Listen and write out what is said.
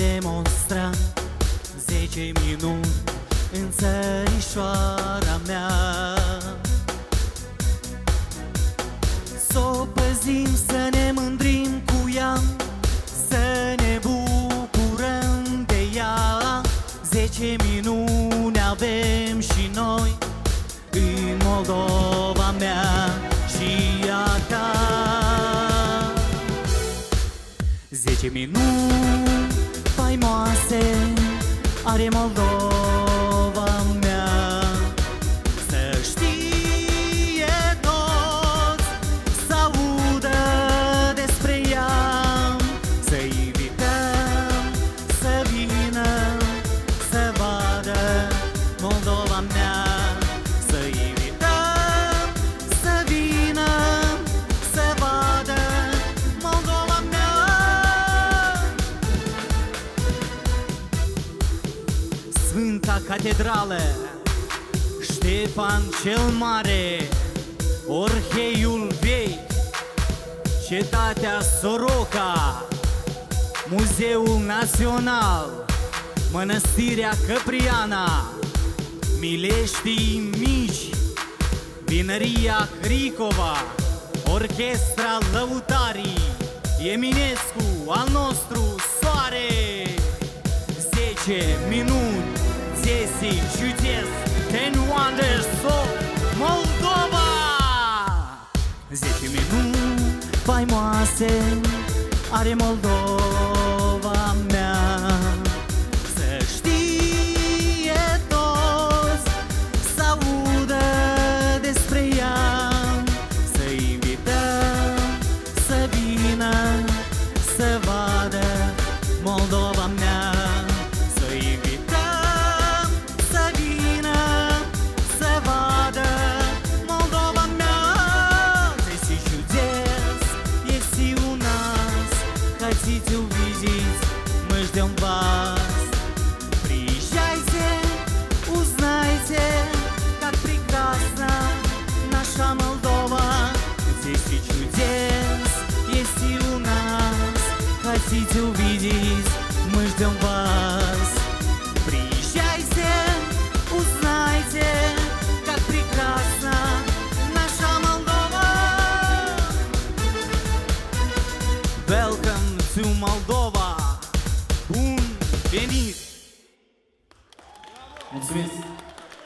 demonstrat 10 minute în țărișoara mea. S-o păzim, să ne mândrim cu ea, să ne bucurăm de ea. 10 minuni avem și noi în Moldova mea și a ta. 10 minuni faimoase are Moldova mea, să știe toți, să audă despre ea, să invităm să vină, să vadă Moldova mea, să invităm să vină, să vadă Moldova mea. Sfânta Catedrală, Ștefan cel Mare, Orheiul Vechi, Cetatea Soroca, Muzeul Național, Mănăstirea Căpriana, Mileștii Mici, Vinăria Cricova, Orchestra Lăutarii, Eminescu al nostru soare. 10 minuni, 10 чудес, 10 wonders of Moldova. 10 minuni faimoase are Moldova mea, să știe toți, să audă despre ea, să invităm să vină, să vadă Moldova mea. Хотите увидеть, мы ждем вас. Приезжайте, узнайте, как прекрасна наша Молдова. Здесь и чудес есть и у нас. Хотите увидеть, мы ждем вас. Приезжайте, узнайте, как прекрасна наша Молдова. Welcome to Moldova! Bun venit! Mulțumesc!